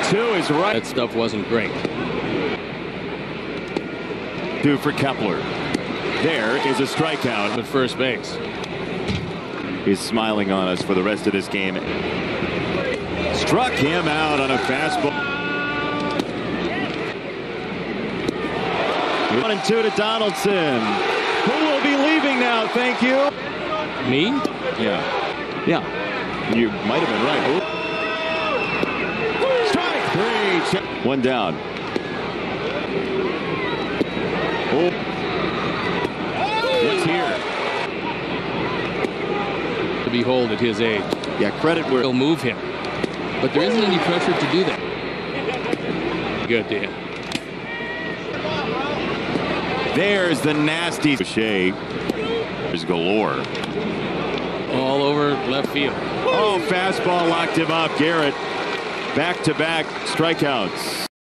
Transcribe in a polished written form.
1-2 is right. That stuff wasn't great. 2 for Kepler. There is a strikeout at first base. He's smiling on us for the rest of this game. Struck him out on a fastball. 1-2 to Donaldson, who will be leaving now. Thank you. Me? Yeah. You might have been right. Strike 3. 1 down. What's here? To behold at his age. Yeah, credit where he'll move him. But there isn't any pressure to do that. Good, Dan. There's the nasty Crochet. There's galore. All over left field. Oh, fastball locked him up. Garrett, back-to-back strikeouts.